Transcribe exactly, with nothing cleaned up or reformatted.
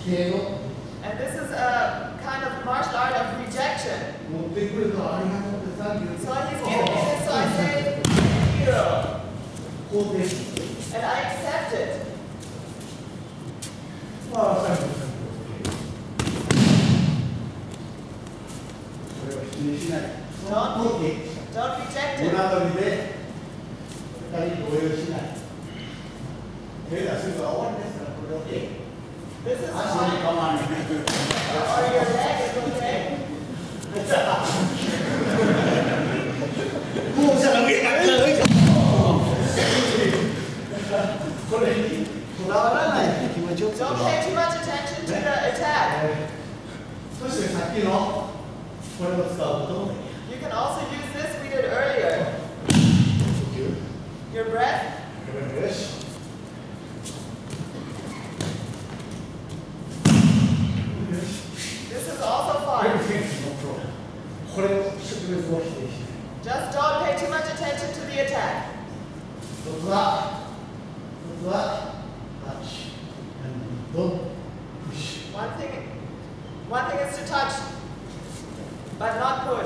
And this is a kind of martial art of rejection. So he's giving me this, so I say, hero. And I accept it. Don't, don't reject it. This is fine. Or your leg is okay. Don't pay too much attention to the attack. You can also use this we did earlier. Your breath. This is also fine. Just don't pay too much attention to the attack. One thing, one thing is to touch, but not push.